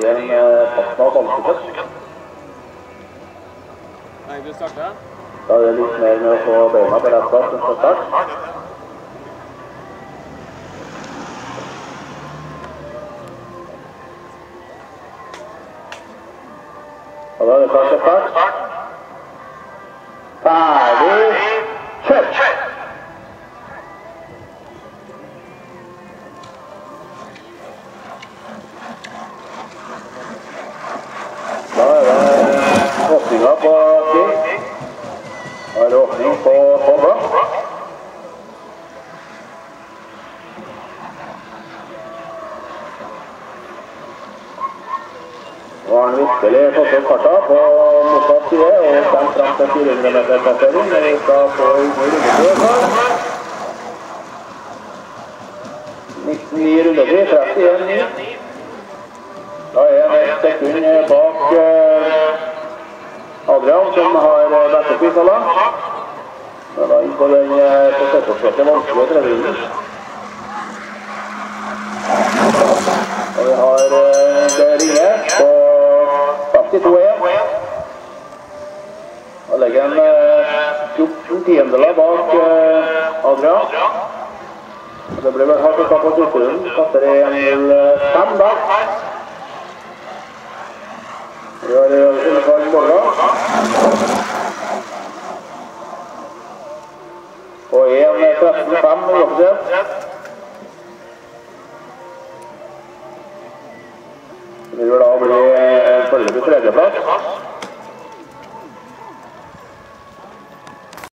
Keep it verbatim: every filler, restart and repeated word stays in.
igjen passen av dansekjøtt. Nei, du starter? Da er det litt mer med å få beina på rett plass enn fra start. Og da er det klart til start. Ferdig, kjør! Da er det åpninga på ski. Da er det åpning på tolva. Nå har han virkelig fått opp farta på motsatt side og stemt frem til fire hundre meter plassering, men vi skal få under rundetid. nitten ni rundetid, trettien ni. Da er han et sekund bak Adrian, som har vært opp i sala. Da er inn på den forsøksforskjøtte vanskelige tredjerunden. Og vi har det ringer på femtito en. Da legger han fjorten tiendeler bak Adrian. Det blir vel hardt å ta på sluttrunden. Kaster en null fem da. Vi har underfall Morgan. Og en tretten fem i offisielt. Det vil da bli en følge på tredjeplass.